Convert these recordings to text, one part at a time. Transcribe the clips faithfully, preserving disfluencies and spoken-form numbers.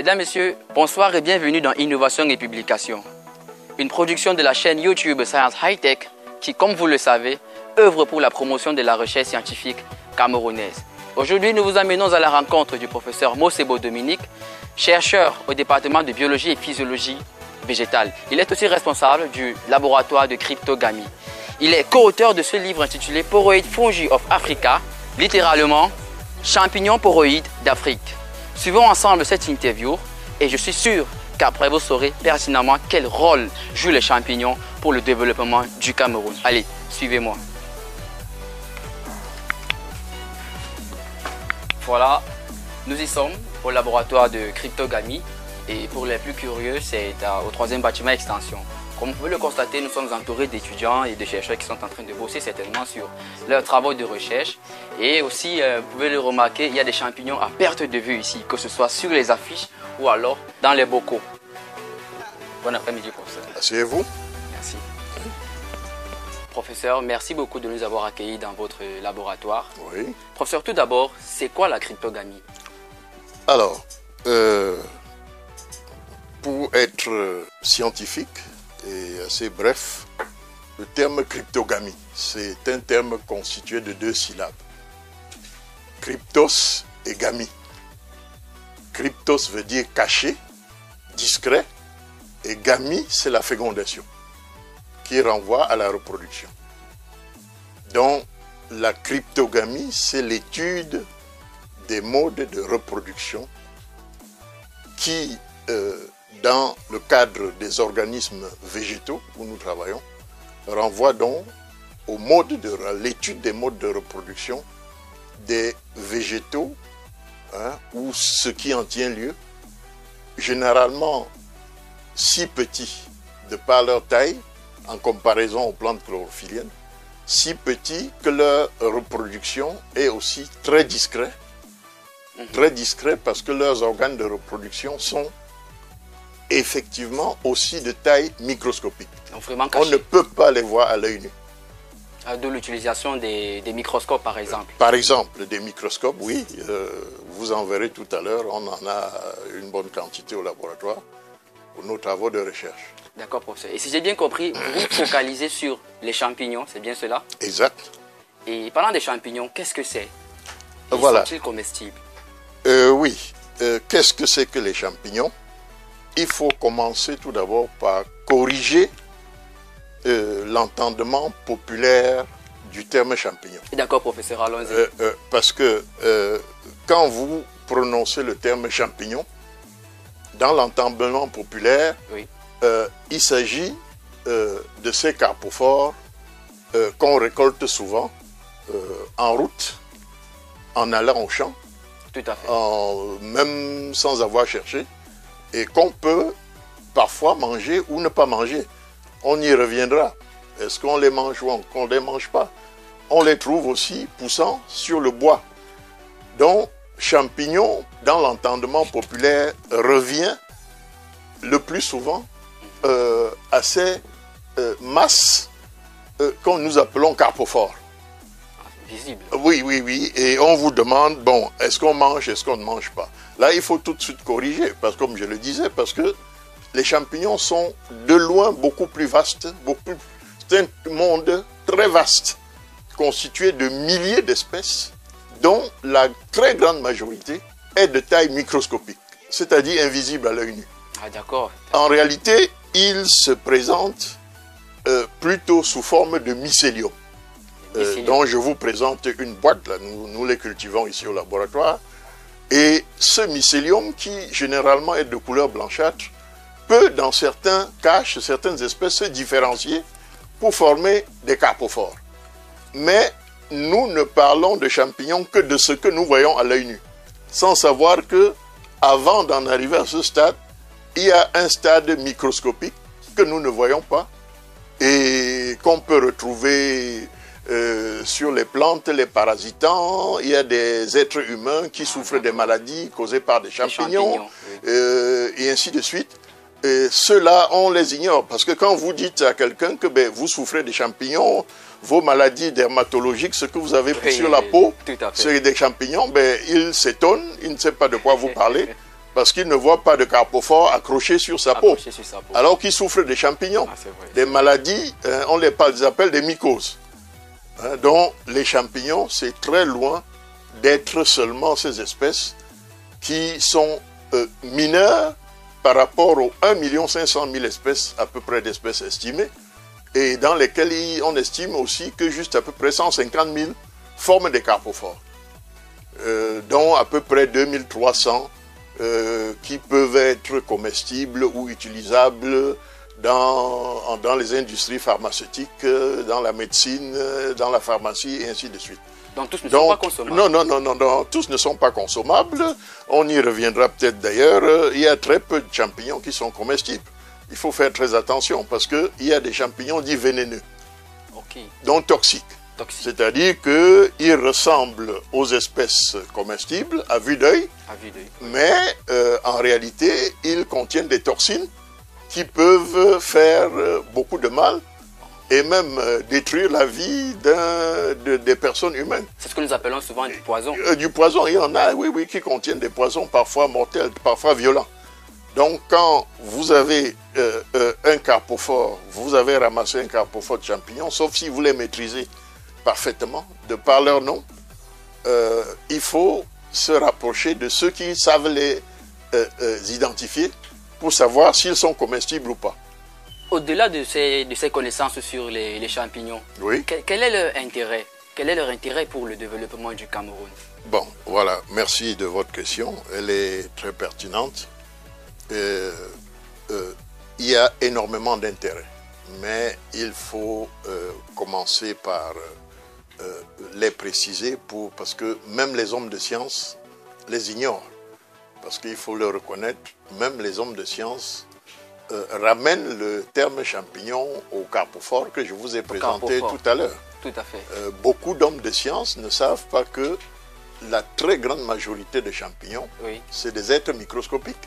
Mesdames, Messieurs, bonsoir et bienvenue dans Innovation et Publication, une production de la chaîne YouTube Science High Tech qui, comme vous le savez, œuvre pour la promotion de la recherche scientifique camerounaise. Aujourd'hui, nous vous amenons à la rencontre du professeur Mosebo Dominique, chercheur au département de biologie et physiologie végétale. Il est aussi responsable du laboratoire de cryptogamie. Il est co-auteur de ce livre intitulé Poroid Fungi of Africa, littéralement champignons poroïdes d'Afrique. Suivons ensemble cette interview et je suis sûr qu'après vous saurez pertinemment quel rôle jouent les champignons pour le développement du Cameroun. Allez, suivez-moi. Voilà, nous y sommes au laboratoire de cryptogamie et pour les plus curieux, c'est au troisième bâtiment extension. Comme vous pouvez le constater, nous sommes entourés d'étudiants et de chercheurs qui sont en train de bosser certainement sur leurs travaux de recherche. Et aussi, euh, vous pouvez le remarquer, il y a des champignons à perte de vue ici, que ce soit sur les affiches ou alors dans les bocaux. Bon après-midi, professeur. Asseyez-vous. Merci. Professeur, merci beaucoup de nous avoir accueillis dans votre laboratoire. Oui. Professeur, tout d'abord, c'est quoi la cryptogamie? Alors, euh, pour être euh, scientifique et assez bref, le terme cryptogamie, c'est un terme constitué de deux syllabes. Cryptos et gamie. Cryptos veut dire caché, discret, et gamie, c'est la fécondation, qui renvoie à la reproduction. Donc, la cryptogamie, c'est l'étude des modes de reproduction qui, euh, dans le cadre des organismes végétaux où nous travaillons, renvoie donc au mode de l'étude des modes de reproduction des végétaux, hein, ou ce qui en tient lieu, généralement si petits de par leur taille en comparaison aux plantes chlorophylliennes, si petits que leur reproduction est aussi très discrète, mmh. très discret parce que leurs organes de reproduction sont effectivement aussi de taille microscopique. Donc vraiment on ne peut pas les voir à l'œil nu. De l'utilisation des, des microscopes, par exemple. Par exemple, des microscopes, oui. Euh, vous en verrez tout à l'heure. On en a une bonne quantité au laboratoire pour nos travaux de recherche. D'accord, professeur. Et si j'ai bien compris, vous focalisez sur les champignons, c'est bien cela? Exact. Et parlant des champignons, qu'est-ce que c'est? Voilà. Sont-ils comestibles? euh, Oui. Euh, qu'est-ce que c'est que les champignons? Il faut commencer tout d'abord par corriger Euh, l'entendement populaire du terme champignon. D'accord, professeur, allons-y. Euh, euh, parce que euh, quand vous prononcez le terme champignon, dans l'entendement populaire, oui. euh, il s'agit euh, de ces carpophores euh, qu'on récolte souvent euh, en route, en allant au champ, tout à fait. En, même sans avoir cherché, et qu'on peut parfois manger ou ne pas manger. On y reviendra. Est-ce qu'on les mange ou qu'on ne les mange pas? On les trouve aussi poussant sur le bois. Donc, champignon, dans l'entendement populaire, revient le plus souvent euh, à ces euh, masses euh, que nous appelons carpophores. Visible. Oui, oui, oui. Et on vous demande, bon, est-ce qu'on mange, est-ce qu'on ne mange pas? Là, il faut tout de suite corriger, parce que, comme je le disais, parce que les champignons sont de loin beaucoup plus vastes, beaucoup, c'est un monde très vaste, constitué de milliers d'espèces, dont la très grande majorité est de taille microscopique, c'est-à-dire invisible à l'œil nu. Ah, d'accord. En réalité, ils se présentent euh, plutôt sous forme de mycélium, euh, dont je vous présente une boîte, là, nous, nous les cultivons ici au laboratoire, et ce mycélium qui généralement est de couleur blanchâtre, peut, dans certains cas, chez certaines espèces, se différencier pour former des carpophores. Mais nous ne parlons de champignons que de ce que nous voyons à l'œil nu, sans savoir que, avant d'en arriver à ce stade, il y a un stade microscopique que nous ne voyons pas et qu'on peut retrouver euh, sur les plantes, les parasitants. Il y a des êtres humains qui souffrent des maladies causées par des champignons, champignons oui. euh, et ainsi de suite. Et ceux-là, on les ignore, parce que quand vous dites à quelqu'un que ben, vous souffrez des champignons, vos maladies dermatologiques, ce que vous avez oui, sur la peau, c'est c'est des champignons, ben, il s'étonne, il ne sait pas de quoi vous parlez, parce qu'il ne voit pas de carpophore accroché sur sa peau, Accroché sur sa peau. alors qu'il souffre des champignons, Ah, c'est vrai. des maladies, euh, on les, les appelle des mycoses. Hein, donc les champignons, c'est très loin d'être seulement ces espèces qui sont euh, mineures par rapport aux un million cinq cent mille espèces, à peu près d'espèces estimées, et dans lesquelles on estime aussi que juste à peu près cent cinquante mille forment des carpophores, euh, dont à peu près deux mille trois cents euh, qui peuvent être comestibles ou utilisables dans, dans les industries pharmaceutiques, dans la médecine, dans la pharmacie et ainsi de suite. Donc tous ne Donc, sont pas consommables. Non, non, non, non, non, tous ne sont pas consommables. On y reviendra peut-être d'ailleurs. Il y a très peu de champignons qui sont comestibles. Il faut faire très attention parce qu'il y a des champignons dits vénéneux, Ok. donc toxiques. Toxique. C'est-à-dire qu'ils ressemblent aux espèces comestibles à vue d'œil, À vue d'œil. mais euh, en réalité, ils contiennent des toxines qui peuvent faire euh, beaucoup de mal et même euh, détruire la vie d'un- de- des personnes humaines. C'est ce que nous appelons souvent du poison. Euh, du poison, il y en a, oui, oui, qui contiennent des poisons parfois mortels, parfois violents. Donc, quand vous avez euh, euh, un carpophore, vous avez ramassé un carpophore de champignons, sauf si vous les maîtrisez parfaitement, de par leur nom, euh, il faut se rapprocher de ceux qui savent les euh, euh, identifier pour savoir s'ils sont comestibles ou pas. Au-delà de ces, de ces connaissances sur les, les champignons, Oui. quel, quel est leur intérêt? Quel est leur intérêt pour le développement du Cameroun? Bon, voilà, merci de votre question. Elle est très pertinente. Euh, euh, il y a énormément d'intérêt, mais il faut euh, commencer par euh, les préciser pour, parce que même les hommes de science les ignorent. Parce qu'il faut le reconnaître, même les hommes de science euh, ramènent le terme champignon au carpophore que je vous ai présenté carpophore. tout à l'heure. Tout à fait. Euh, beaucoup d'hommes de science ne savent pas que la très grande majorité de champignons, Oui. c'est des êtres microscopiques.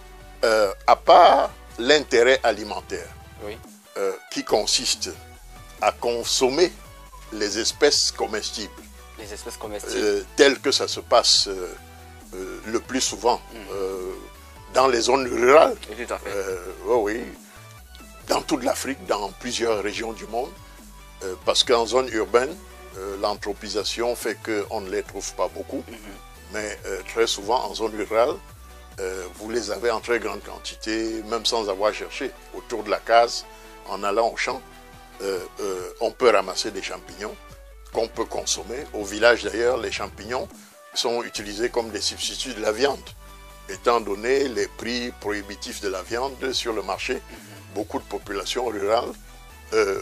Euh, à part l'intérêt alimentaire, Oui. euh, qui consiste à consommer les espèces comestibles, Les espèces comestibles. euh, telles que ça se passe euh, euh, le plus souvent euh, dans les zones rurales. Oui, tout à fait. Euh, oui, oui, dans toute l'Afrique, dans plusieurs régions du monde, euh, parce qu'en zone urbaine, euh, l'anthropisation fait qu'on ne les trouve pas beaucoup, mais euh, très souvent en zone rurale, euh, vous les avez en très grande quantité, même sans avoir cherché, autour de la case, en allant au champ, euh, euh, on peut ramasser des champignons qu'on peut consommer. Au village d'ailleurs, les champignons sont utilisés comme des substituts de la viande. Étant donné les prix prohibitifs de la viande sur le marché, beaucoup de populations rurales, euh,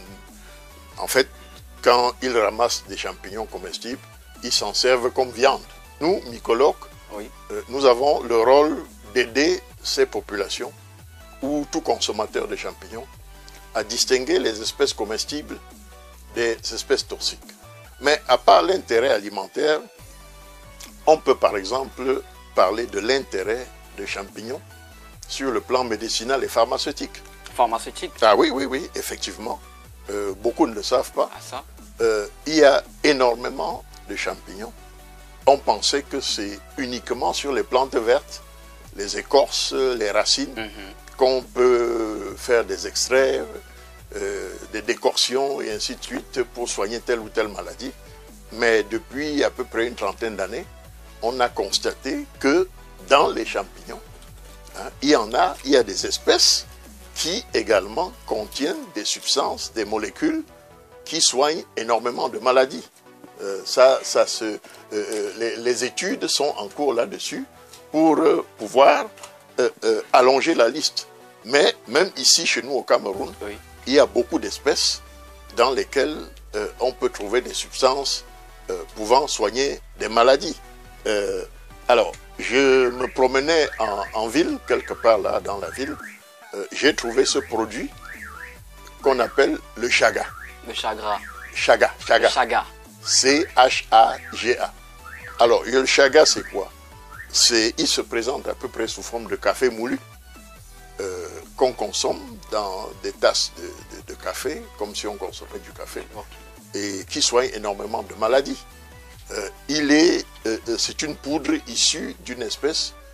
en fait, quand ils ramassent des champignons comestibles, ils s'en servent comme viande. Nous, mycologues, Oui. euh, nous avons le rôle d'aider ces populations, ou tout consommateur de champignons, à distinguer les espèces comestibles des espèces toxiques. Mais à part l'intérêt alimentaire, on peut par exemple parler de l'intérêt des champignons sur le plan médicinal et pharmaceutique. Pharmaceutique. Ah oui, oui, oui, effectivement. Euh, beaucoup ne le savent pas. Ah, ça. Euh, il y a énormément de champignons. On pensait que c'est uniquement sur les plantes vertes, les écorces, les racines, Mhm. qu'on peut faire des extraits, euh, des décoctions et ainsi de suite pour soigner telle ou telle maladie. Mais depuis à peu près une trentaine d'années, on a constaté que dans les champignons, hein, il y en a, il y a des espèces qui également contiennent des substances, des molécules qui soignent énormément de maladies. Euh, ça, ça se, euh, euh, les, les études sont en cours là-dessus pour euh, pouvoir euh, euh, allonger la liste. Mais même ici, chez nous au Cameroun, Oui. il y a beaucoup d'espèces dans lesquelles euh, on peut trouver des substances euh, pouvant soigner des maladies. Euh, alors, je me promenais en, en ville, quelque part là dans la ville, euh, j'ai trouvé ce produit qu'on appelle le chaga. Le chagra. Chaga, Le chaga. chaga. C H A G A. Alors, le chaga, c'est quoi? C'est, il se présente à peu près sous forme de café moulu euh, qu'on consomme dans des tasses de, de- de café, comme si on consommait du café, Ok. et qui soigne énormément de maladies. Euh, il est, euh, euh, c'est une poudre issue d'une espèce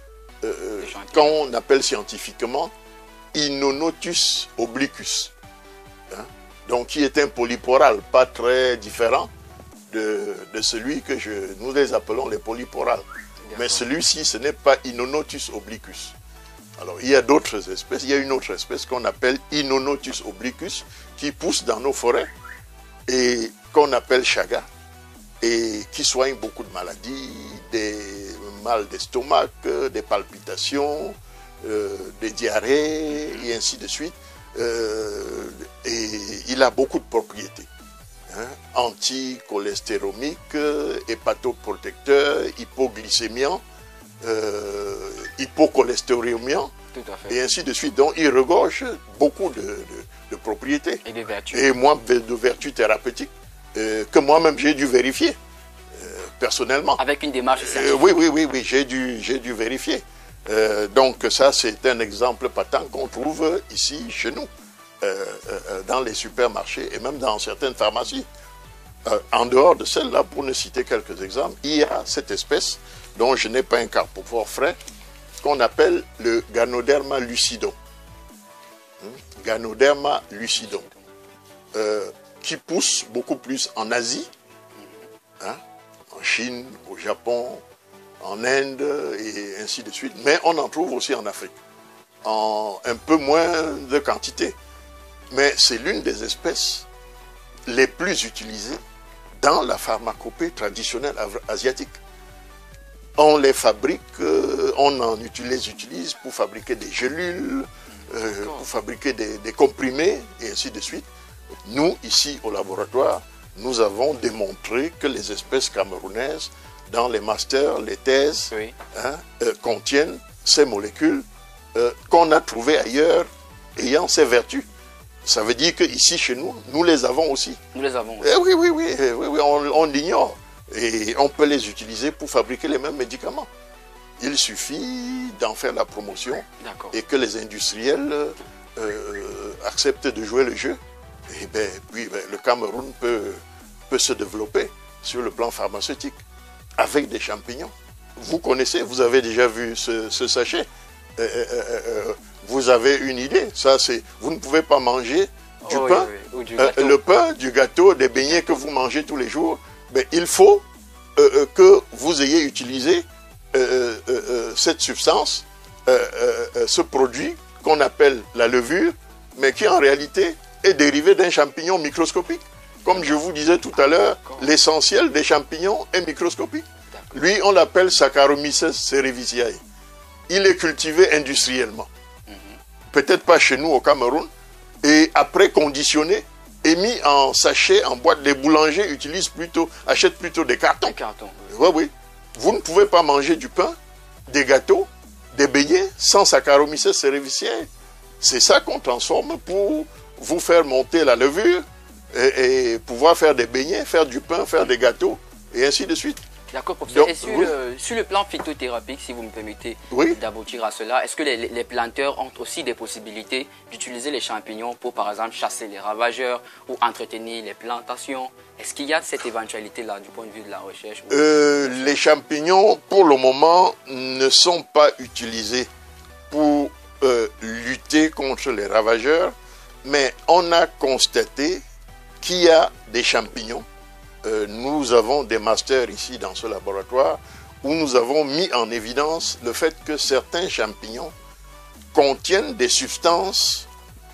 euh, qu'on appelle scientifiquement Inonotus obliquus. Hein? Donc, qui est un polyporal, pas très différent de, de celui que je, nous les appelons les polyporales. Mais celui-ci, ce n'est pas Inonotus obliquus. Alors, il y a d'autres espèces. Il y a une autre espèce qu'on appelle Inonotus obliquus, qui pousse dans nos forêts et qu'on appelle chaga, et qui soigne beaucoup de maladies, des mal d'estomac, des palpitations, euh, des diarrhées, et ainsi de suite. Euh, et il a beaucoup de propriétés. Hein, anticholestéromique, hépatoprotecteur, hypoglycémiant, euh, hypocholestéromiant, et ainsi de suite. Donc il regorge beaucoup de, de, de propriétés. Et de vertus. Et moi, de, de vertus thérapeutiques, euh, que moi-même j'ai dû vérifier, euh, personnellement. Avec une démarche scientifique. Euh, oui, oui, oui, oui, j'ai dû, j'ai dû vérifier. Euh, donc ça, c'est un exemple patent qu'on trouve ici, chez nous. Euh, euh, dans les supermarchés et même dans certaines pharmacies. Euh, en dehors de celle-là, pour ne citer quelques exemples, il y a cette espèce dont je n'ai pas un carpofort frais, qu'on appelle le Ganoderma lucidum. Hein? Ganoderma lucidum. Euh, qui pousse beaucoup plus en Asie, hein? En Chine, au Japon, en Inde et ainsi de suite. Mais on en trouve aussi en Afrique, en un peu moins de quantité. Mais c'est l'une des espèces les plus utilisées dans la pharmacopée traditionnelle asiatique. On les fabrique, on en utilise, les utilise pour fabriquer des gélules, euh, pour fabriquer des, des comprimés, et ainsi de suite. Nous, ici au laboratoire, nous avons démontré que les espèces camerounaises, dans les masters, les thèses, oui. hein, euh, contiennent ces molécules euh, qu'on a trouvées ailleurs ayant ces vertus. Ça veut dire qu'ici, chez nous, nous les avons aussi. Nous les avons aussi. Eh oui, oui, oui, oui, oui, on, on l'ignore. Et on peut les utiliser pour fabriquer les mêmes médicaments. Il suffit d'en faire la promotion et que les industriels euh, acceptent de jouer le jeu. Et ben, puis ben, le Cameroun peut, peut se développer sur le plan pharmaceutique avec des champignons. Vous connaissez, vous avez déjà vu ce, ce sachet. Euh, euh, euh, vous avez une idée, ça c'est, vous ne pouvez pas manger du oh, pain, oui, oui. Ou du euh, le pain, du gâteau, des beignets que vous mangez tous les jours, mais il faut euh, que vous ayez utilisé euh, euh, euh, cette substance, euh, euh, ce produit qu'on appelle la levure, mais qui en réalité est dérivé d'un champignon microscopique. Comme je vous disais tout à l'heure, l'essentiel des champignons est microscopique. Lui, on l'appelle Saccharomyces cerevisiae. Il est cultivé industriellement. Peut-être pas chez nous au Cameroun, et après conditionné et mis en sachet, en boîte. Les boulangers utilisent plutôt, achètent plutôt des cartons. Des cartons, oui. Oui, oui. Vous ne pouvez pas manger du pain, des gâteaux, des beignets sans Saccharomyces cerevisiae. C'est ça qu'on transforme pour vous faire monter la levure et, et pouvoir faire des beignets, faire du pain, faire des gâteaux et ainsi de suite. D'accord, professeur. Et sur, oui. le, sur le plan phytothérapique, si vous me permettez oui. d'aboutir à cela, est-ce que les, les planteurs ont aussi des possibilités d'utiliser les champignons pour, par exemple, chasser les ravageurs ou entretenir les plantations? Est-ce qu'il y a cette éventualité-là du point de vue de la recherche? euh, Les champignons, pour le moment, ne sont pas utilisés pour euh, lutter contre les ravageurs, mais on a constaté qu'il y a des champignons. Euh, nous avons des masters ici dans ce laboratoire où nous avons mis en évidence le fait que certains champignons contiennent des substances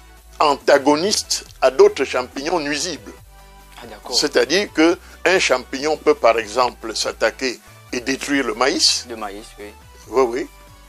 antagonistes à d'autres champignons nuisibles. Ah, c'est-à-dire qu'un champignon peut par exemple s'attaquer et détruire le maïs. Le maïs, oui. Oui, oui.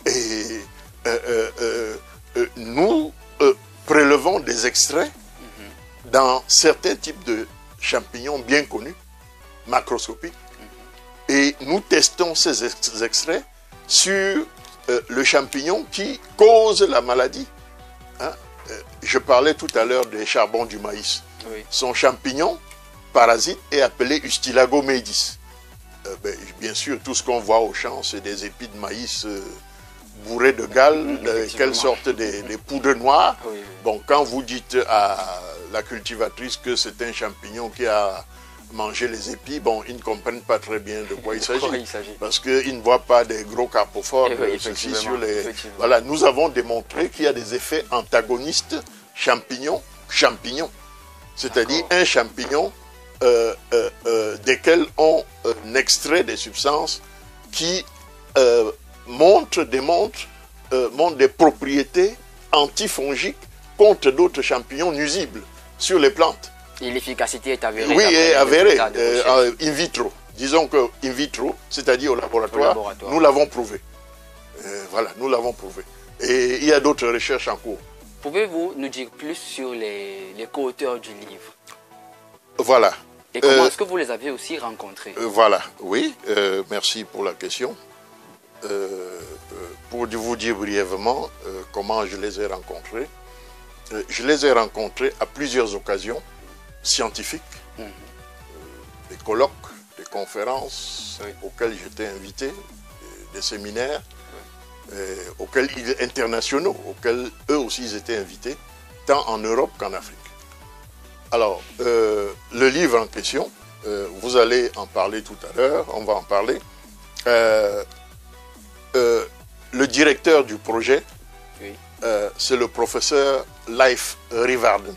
Et euh, euh, euh, euh, nous euh, prélevons des extraits mm-hmm. dans certains types de champignons bien connus, macroscopiques, mm-hmm. et nous testons ces ex extraits sur euh, le champignon qui cause la maladie. Hein? Euh, je parlais tout à l'heure des charbons du maïs. Oui. Son champignon parasite est appelé Ustilago maedis. Euh, ben, bien sûr, tout ce qu'on voit au champ, c'est des épis de maïs euh, bourrés de gales, de quelle sorte des, des poudres noires. Oui, oui. Bon, quand vous dites à la cultivatrice que c'est un champignon qui a manger les épis, bon, ils ne comprennent pas très bien de quoi il s'agit. s'agit. Parce qu'ils ne voient pas des gros carpophores oui, ceci sur les... Voilà, nous avons démontré qu'il y a des effets antagonistes champignon-champignon. C'est-à-dire un champignon euh, euh, euh, desquels on euh, extrait des substances qui euh, montrent, démontrent, euh, montrent des propriétés antifongiques contre d'autres champignons nuisibles sur les plantes. Et l'efficacité est avérée. Oui, est avérée, euh, in vitro. Disons que in vitro, c'est-à-dire au laboratoire, au laboratoire. Nous l'avons prouvé. Euh, voilà, nous l'avons prouvé. Et il y a d'autres recherches en cours. Pouvez-vous nous dire plus sur les, les co-auteurs du livre? Voilà. Et comment euh, est-ce que vous les avez aussi rencontrés? euh, Voilà, oui, euh, merci pour la question. Euh, euh, pour vous dire brièvement euh, comment je les ai rencontrés. Euh, je les ai rencontrés à plusieurs occasions scientifiques, mmh. euh, des colloques, des conférences oui. auxquelles j'étais invité, des, des séminaires oui. euh, auxquels ils, internationaux, auxquels eux aussi ils étaient invités, tant en Europe qu'en Afrique. Alors, euh, le livre en question, euh, vous allez en parler tout à l'heure, on va en parler. Euh, euh, le directeur du projet, oui. euh, c'est le professeur Leif Rivarden.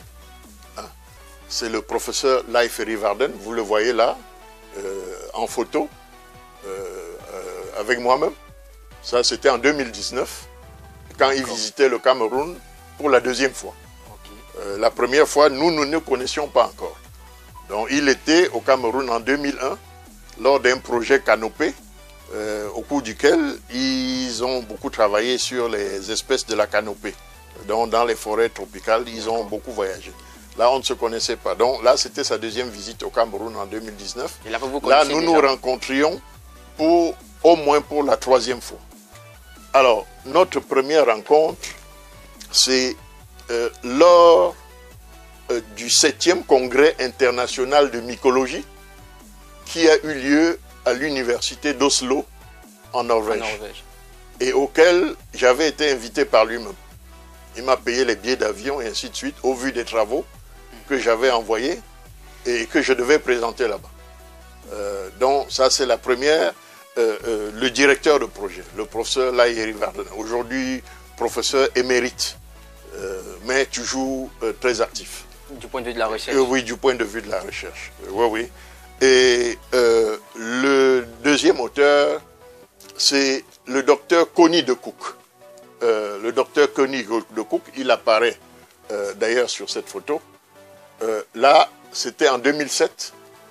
C'est le professeur Leif Rivarden, vous le voyez là, euh, en photo, euh, euh, avec moi-même. Ça, c'était en deux mille dix-neuf, quand il visitait le Cameroun pour la deuxième fois. Okay. Euh, la première fois, nous, nous ne connaissions pas encore. Donc, il était au Cameroun en deux mille un, lors d'un projet Canopé, euh, au cours duquel ils ont beaucoup travaillé sur les espèces de la canopée. Donc, dans les forêts tropicales, ils ont beaucoup voyagé. Là, on ne se connaissait pas. Donc là, c'était sa deuxième visite au Cameroun en deux mille dix-neuf. Et là, vous vous là nous déjà. nous rencontrions pour, au moins pour la troisième fois. Alors, notre première rencontre, c'est euh, lors euh, du septième congrès international de mycologie qui a eu lieu à l'université d'Oslo en Norvège, en Norvège et auquel j'avais été invité par lui-même. Il m'a payé les billets d'avion et ainsi de suite au vu des travaux que j'avais envoyés et que je devais présenter là-bas. Euh, donc ça c'est la première, euh, euh, le directeur de projet, le professeur Leif Rivarden, aujourd'hui professeur émérite, euh, mais toujours euh, très actif. Du point de vue de la recherche? euh, Oui, du point de vue de la recherche, euh, oui, oui. Et euh, le deuxième auteur, c'est le docteur Connie de Cook. Euh, le docteur Connie de Cook, il apparaît euh, d'ailleurs sur cette photo. Euh, là, c'était en deux mille sept,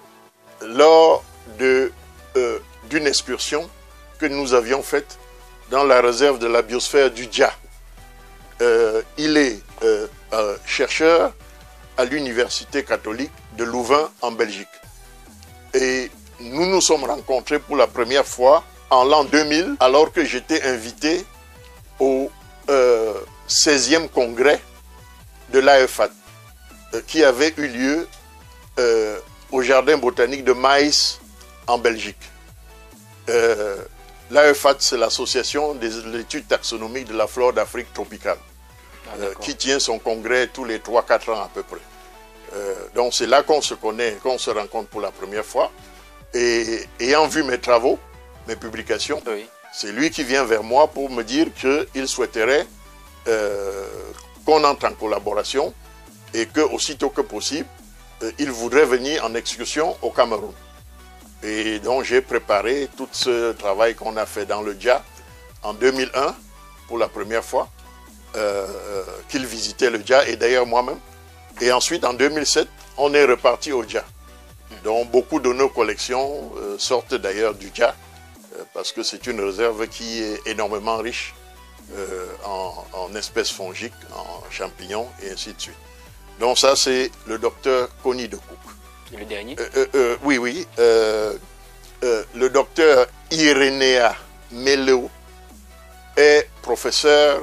lors de, euh, d'une excursion que nous avions faite dans la réserve de la biosphère du Dja. Euh, il est euh, euh, chercheur à l'université catholique de Louvain en Belgique. Et nous nous sommes rencontrés pour la première fois en l'an deux mille, alors que j'étais invité au euh, seizième congrès de l'A F A D, euh, qui avait eu lieu euh, au jardin botanique de Maïs en Belgique. Euh, L'A F A D, c'est l'association de l'étude taxonomique de la flore d'Afrique tropicale, ah, euh, qui tient son congrès tous les trois à quatre ans à peu près. Euh, donc c'est là qu'on se connaît, qu'on se rencontre pour la première fois. Et ayant vu mes travaux, mes publications, oui. C'est lui qui vient vers moi pour me dire qu'il souhaiterait euh, qu'on entre en collaboration et que, aussitôt que possible, euh, il voudrait venir en excursion au Cameroun. Et donc j'ai préparé tout ce travail qu'on a fait dans le Dja en deux mille un, pour la première fois, euh, qu'il visitait le Dja, et d'ailleurs moi-même. Et ensuite, en deux mille sept, on est reparti au Dja. Donc beaucoup de nos collections euh, sortent d'ailleurs du Dja, parce que c'est une réserve qui est énormément riche euh, en, en espèces fongiques, en champignons et ainsi de suite. Donc ça, c'est le docteur Connie de Cook. Et le dernier euh, euh, euh, Oui, oui. Euh, euh, le docteur Irénea Meleo est professeur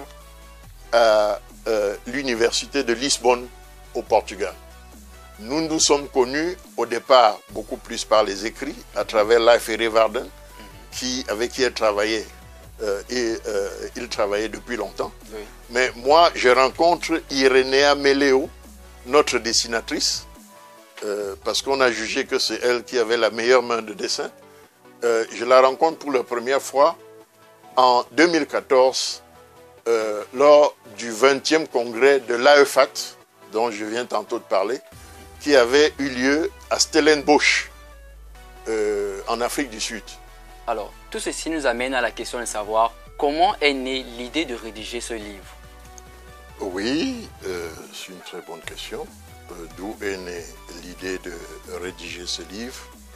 à euh, l'université de Lisbonne au Portugal. Nous nous sommes connus au départ beaucoup plus par les écrits, à travers Leif Rivarden, Qui, avec qui elle travaillait, euh, et euh, il travaillait depuis longtemps. Oui. Mais moi, je rencontre Irénea Meleo, notre dessinatrice, euh, parce qu'on a jugé que c'est elle qui avait la meilleure main de dessin. Euh, je la rencontre pour la première fois en deux mille quatorze, euh, lors du vingtième congrès de l'A E F A T, dont je viens tantôt de parler, qui avait eu lieu à Stellenbosch, euh, en Afrique du Sud. Alors, tout ceci nous amène à la question de savoir comment est née l'idée de rédiger ce livre. Oui, euh, c'est une très bonne question. Euh, D'où est née l'idée de rédiger ce livre?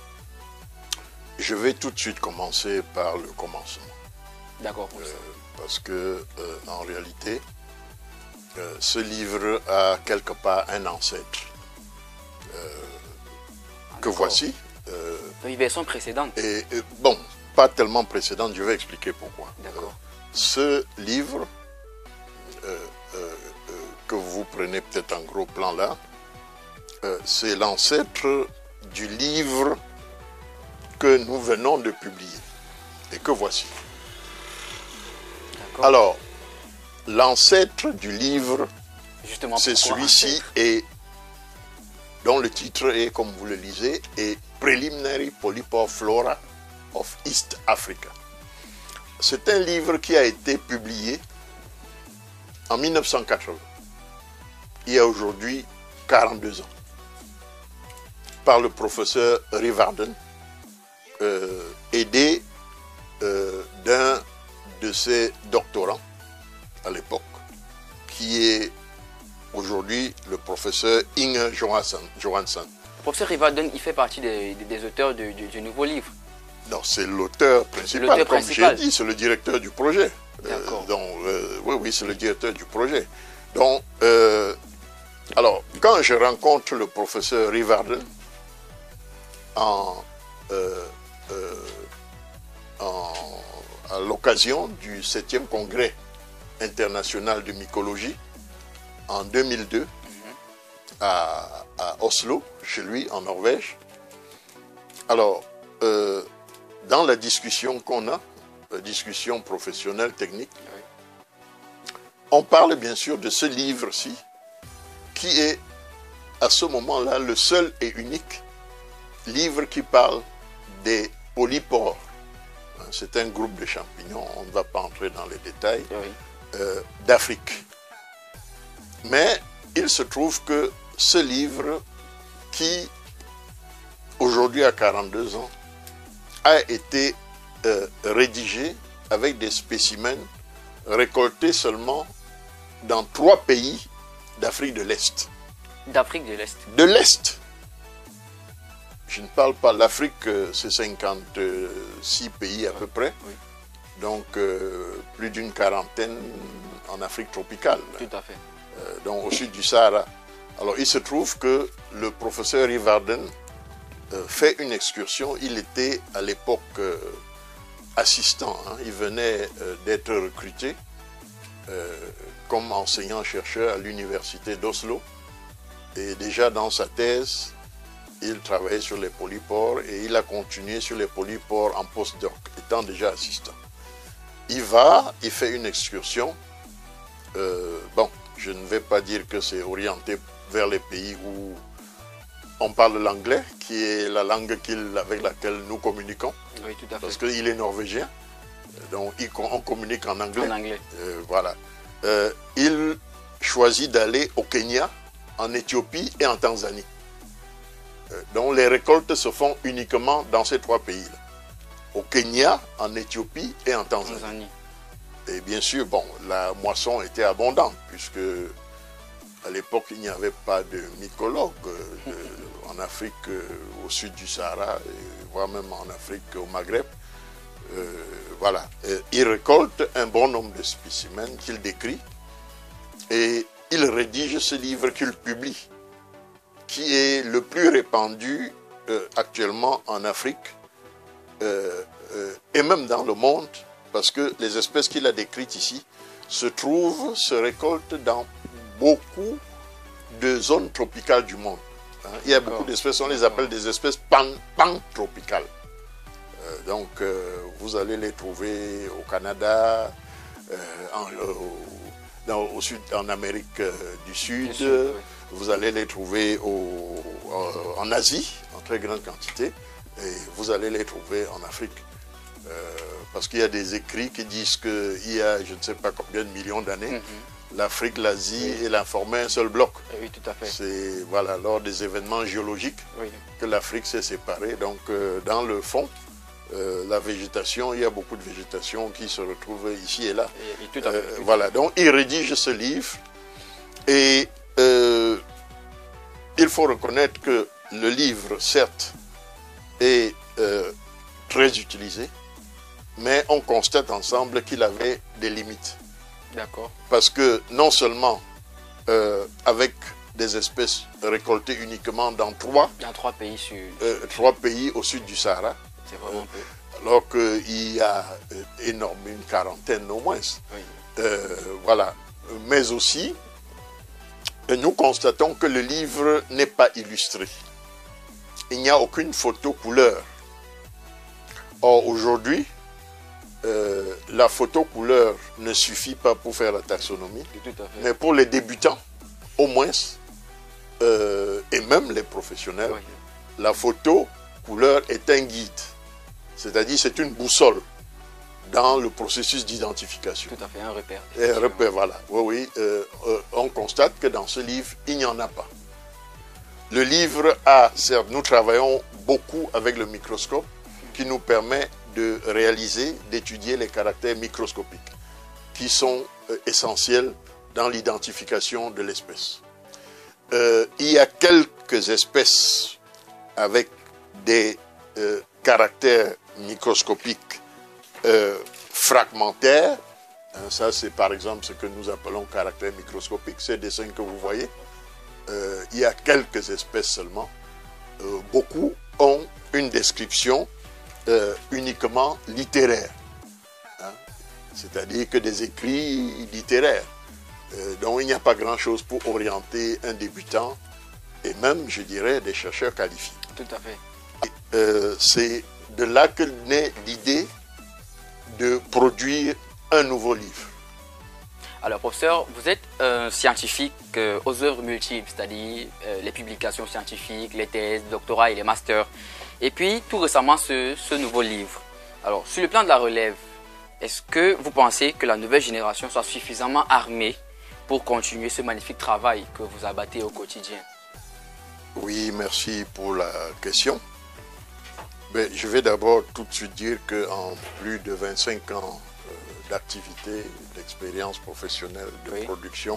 Je vais tout de suite commencer par le commencement. D'accord. Euh, parce que, euh, en réalité, euh, ce livre a quelque part un ancêtre euh, que voici. Euh, Une version précédente. Et, et bon, pas tellement précédente, je vais expliquer pourquoi. D'accord. Euh, ce livre, euh, euh, euh, que vous prenez peut-être en gros plan là, euh, c'est l'ancêtre du livre que nous venons de publier et que voici. Alors, l'ancêtre du livre, c'est celui-ci, et dont le titre est, comme vous le lisez, est Preliminary Polypore Flora of East Africa. C'est un livre qui a été publié en mille neuf cent quatre-vingts, il y a aujourd'hui quarante-deux ans, par le professeur Rivarden, euh, aidé euh, d'un de ses doctorants à l'époque, qui est aujourd'hui le professeur Inge Johansson. Johansson. Le professeur Rivarden, il fait partie des, des, des auteurs de, du, du nouveau livre. Non, c'est l'auteur principal, comme j'ai dit, c'est le directeur du projet. D'accord. Euh, donc, euh, oui, oui, c'est le directeur du projet. Donc, euh, alors, quand je rencontre le professeur Rivarden en, euh, euh, en à l'occasion du septième congrès international de mycologie en deux mille deux, mm-hmm. à, à Oslo, chez lui en Norvège. Alors, euh, dans la discussion qu'on a, la discussion professionnelle, technique, oui. on parle bien sûr de ce livre-ci, qui est à ce moment-là le seul et unique livre qui parle des polypores. C'est un groupe de champignons, on ne va pas entrer dans les détails, oui. euh, d'Afrique. Mais il se trouve que ce livre, qui aujourd'hui a quarante-deux ans, a été euh, rédigé avec des spécimens récoltés seulement dans trois pays d'Afrique de l'Est. D'Afrique de l'Est. De l'Est. Je ne parle pas, l'Afrique, c'est cinquante-six pays à peu près, oui. donc euh, plus d'une quarantaine en Afrique tropicale. Tout à fait. Euh, donc au sud du Sahara. Alors il se trouve que le professeur Rivarden euh, fait une excursion, il était à l'époque euh, assistant, hein. Il venait euh, d'être recruté euh, comme enseignant-chercheur à l'université d'Oslo, et déjà dans sa thèse, il travaillait sur les polypores et il a continué sur les polypores en postdoc, étant déjà assistant. Il va, il fait une excursion. Euh, bon, je ne vais pas dire que c'est orienté vers les pays où on parle l'anglais, qui est la langue qu'il, avec laquelle nous communiquons. Oui, tout à fait. Parce qu'il est norvégien, donc il, on communique en anglais. En anglais. Euh, voilà. Euh, il choisit d'aller au Kenya, en Éthiopie et en Tanzanie. Donc les récoltes se font uniquement dans ces trois pays-là. Au Kenya, en Éthiopie et en Tanzanie. Tanzanie. Et bien sûr, bon, la moisson était abondante, puisque à l'époque, il n'y avait pas de mycologues de, en Afrique, au sud du Sahara, et voire même en Afrique, au Maghreb. Euh, voilà. Et il récolte un bon nombre de spécimens qu'il décrit, et il rédige ce livre qu'il publie, qui est le plus répandu euh, actuellement en Afrique euh, euh, et même dans le monde, parce que les espèces qu'il a décrites ici se trouvent, se récoltent dans beaucoup de zones tropicales du monde. Hein. Il y a beaucoup d'espèces, on les appelle des espèces pan, pantropicales. Euh, donc euh, vous allez les trouver au Canada, euh, en, euh, dans, au sud, en Amérique euh, du Sud, du Sud oui. vous allez les trouver au, euh, en Asie, en très grande quantité, et vous allez les trouver en Afrique. Euh, parce qu'il y a des écrits qui disent qu'il y a je ne sais pas combien de millions d'années, mm-hmm. l'Afrique, l'Asie oui. et l'ont formé un seul bloc. Oui, tout à fait. C'est voilà, lors des événements géologiques oui. que l'Afrique s'est séparée. Donc euh, dans le fond, euh, la végétation, il y a beaucoup de végétation qui se retrouve ici et là. Et, et tout à fait, euh, tout voilà, donc il rédige ce livre et euh, il faut reconnaître que le livre, certes, est euh, très utilisé, mais on constate ensemble qu'il avait des limites. D'accord. Parce que non seulement euh, avec des espèces récoltées uniquement dans trois, dans trois pays, sur... euh, trois pays au sud du Sahara, c'est vraiment peu. Alors qu'il y a euh, énorme, une quarantaine au moins. Oui. Euh, voilà. Mais aussi, nous constatons que le livre n'est pas illustré. Il n'y a aucune photo couleur. Or, aujourd'hui, euh, la photo couleur ne suffit pas pour faire la taxonomie, tout à fait. Mais pour les débutants, au moins, euh, et même les professionnels, oui. la photo couleur est un guide. C'est-à-dire c'est une boussole dans le processus d'identification. Tout à fait, un repère. Et un repère, voilà. Oui, oui. Euh, euh, on constate que dans ce livre, il n'y en a pas. Le livre a, certes, nous travaillons beaucoup avec le microscope qui nous permet de réaliser, d'étudier les caractères microscopiques qui sont euh, essentiels dans l'identification de l'espèce. Euh, il y a quelques espèces avec des euh, caractères microscopiques euh, fragmentaires. Hein, ça, c'est par exemple ce que nous appelons caractères microscopiques, ces dessins que vous voyez. Euh, il y a quelques espèces seulement. Euh, beaucoup ont une description euh, uniquement littéraire. Hein, c'est-à-dire que des écrits littéraires. Euh, donc il n'y a pas grand-chose pour orienter un débutant et même, je dirais, des chercheurs qualifiés. Tout à fait. Euh, c'est de là que naît l'idée de produire un nouveau livre. Alors, professeur, vous êtes un scientifique euh, aux œuvres multiples, c'est-à-dire euh, les publications scientifiques, les thèses, les doctorats et les masters. Et puis, tout récemment, ce, ce nouveau livre. Alors, sur le plan de la relève, est-ce que vous pensez que la nouvelle génération soit suffisamment armée pour continuer ce magnifique travail que vous abattez au quotidien? Oui, merci pour la question. Mais je vais d'abord tout de suite dire qu'en plus de vingt-cinq ans euh, d'activité, d'expérience professionnelle, de oui. production,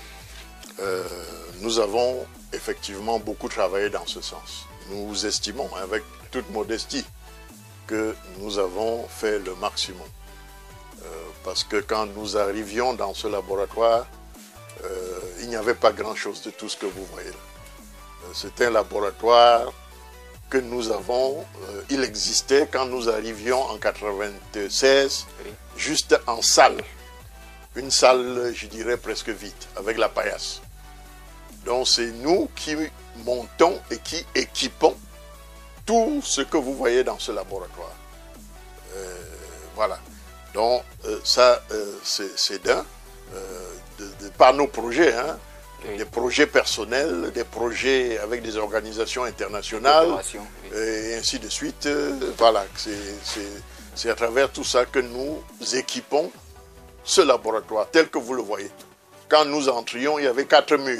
euh, nous avons effectivement beaucoup travaillé dans ce sens. Nous estimons, avec toute modestie, que nous avons fait le maximum. Euh, parce que quand nous arrivions dans ce laboratoire, euh, il n'y avait pas grand-chose de tout ce que vous voyez là. C'est un laboratoire que nous avons, euh, il existait quand nous arrivions en mille neuf cent quatre-vingt-seize, oui. juste en salle. Une salle, je dirais, presque vide, avec la paillasse. Donc c'est nous qui montons et qui équipons tout ce que vous voyez dans ce laboratoire. Euh, voilà. Donc euh, ça, euh, c'est d'un, euh, de, de, par nos projets, hein. Oui. Des projets personnels, des projets avec des organisations internationales, oui. et ainsi de suite. Euh, voilà, c'est à travers tout ça que nous équipons ce laboratoire tel que vous le voyez. Quand nous entrions, il y avait quatre murs.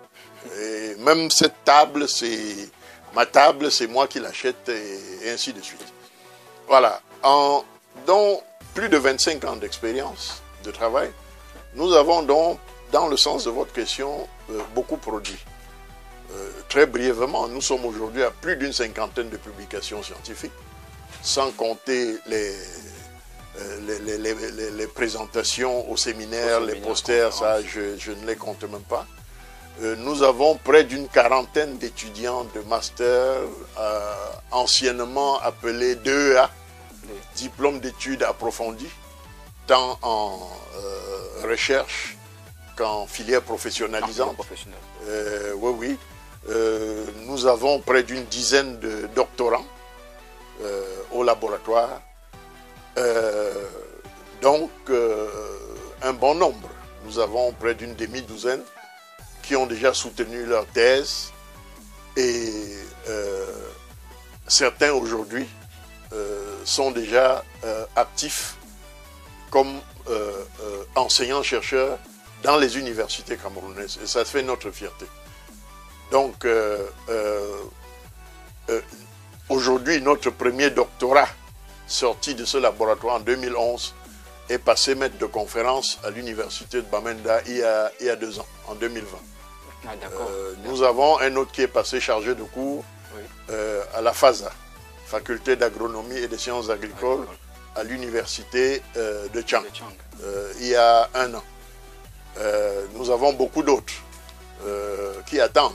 Et même cette table, c'est ma table, c'est moi qui l'achète, et, et ainsi de suite. Voilà, en dans plus de vingt-cinq ans d'expérience de travail, nous avons donc, dans le sens de votre question, euh, beaucoup produit. Euh, très brièvement, nous sommes aujourd'hui à plus d'une cinquantaine de publications scientifiques, sans compter les, euh, les, les, les, les, les présentations au séminaire, au les séminaire, posters, ça je, je ne les compte même pas. Euh, nous avons près d'une quarantaine d'étudiants de master, euh, anciennement appelés D E A, oui. diplôme d'études approfondies, tant en euh, recherche qu'en filière professionnalisante. Euh, oui, oui. Euh, nous avons près d'une dizaine de doctorants euh, au laboratoire. Euh, donc, euh, un bon nombre. Nous avons près d'une demi-douzaine qui ont déjà soutenu leur thèse et euh, certains aujourd'hui euh, sont déjà euh, actifs comme euh, euh, enseignants-chercheurs dans les universités camerounaises. Et ça fait notre fierté. Donc, euh, euh, euh, aujourd'hui, notre premier doctorat sorti de ce laboratoire en deux mille onze est passé maître de conférence à l'université de Bamenda il y a, il y a deux ans, en deux mille vingt. Ah, euh, nous avons un autre qui est passé chargé de cours oui. euh, à la FASA, Faculté d'agronomie et des sciences agricoles, à l'université euh, de Tchang, euh, il y a un an. Euh, nous avons beaucoup d'autres euh, qui attendent.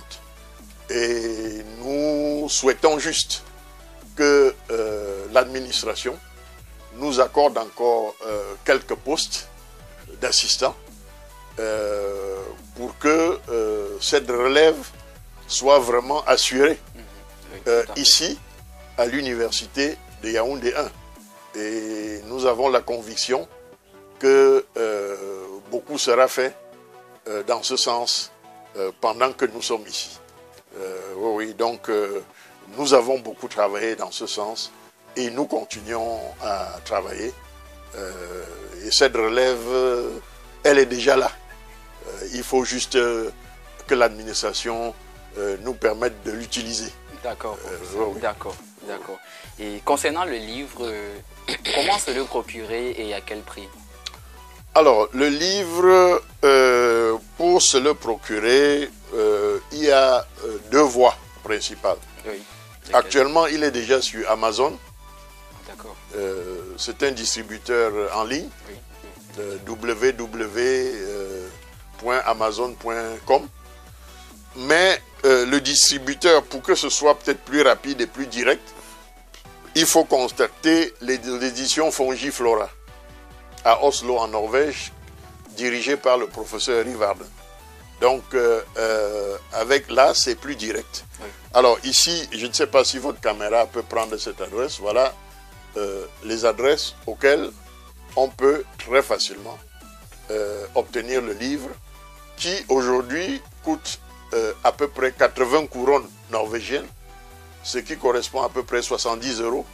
Et nous souhaitons juste que euh, l'administration nous accorde encore euh, quelques postes d'assistants euh, pour que euh, cette relève soit vraiment assurée euh, ici à l'université de Yaoundé un. Et nous avons la conviction que euh, beaucoup sera fait euh, dans ce sens euh, pendant que nous sommes ici. Euh, oui, donc euh, nous avons beaucoup travaillé dans ce sens et nous continuons à travailler. Euh, et cette relève, euh, elle est déjà là. Euh, il faut juste euh, que l'administration euh, nous permette de l'utiliser. D'accord, euh, oui. d'accord, d'accord. Et concernant le livre, euh, comment se le procurer et à quel prix? Alors, le livre, euh, pour se le procurer, euh, il y a euh, deux voies principales. Oui. Actuellement, il est déjà sur Amazon. D'accord. Euh, c'est un distributeur en ligne, oui. euh, w w w point amazon point com. Mais euh, le distributeur, pour que ce soit peut-être plus rapide et plus direct, il faut contacter l'édition Fongiflora à Oslo, en Norvège, dirigée par le professeur Rivarden. Donc, euh, euh, avec là, c'est plus direct. Oui. Alors, ici, je ne sais pas si votre caméra peut prendre cette adresse. Voilà euh, les adresses auxquelles on peut très facilement euh, obtenir le livre, qui aujourd'hui coûte euh, à peu près quatre-vingts couronnes norvégiennes, ce qui correspond à peu près soixante-dix euros,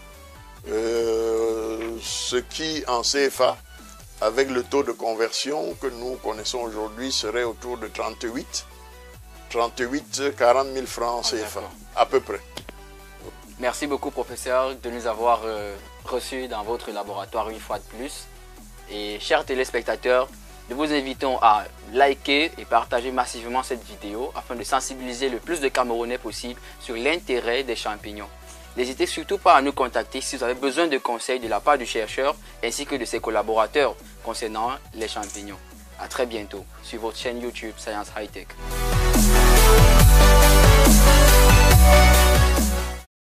euh, ce qui en C F A, avec le taux de conversion que nous connaissons aujourd'hui, serait autour de trente-huit, quarante mille francs C F A, ah, à peu près. Merci beaucoup, professeur, de nous avoir euh, reçus dans votre laboratoire une fois de plus. Et chers téléspectateurs, nous vous invitons à liker et partager massivement cette vidéo afin de sensibiliser le plus de Camerounais possible sur l'intérêt des champignons. N'hésitez surtout pas à nous contacter si vous avez besoin de conseils de la part du chercheur ainsi que de ses collaborateurs concernant les champignons. À très bientôt sur votre chaîne YouTube Science High Tech.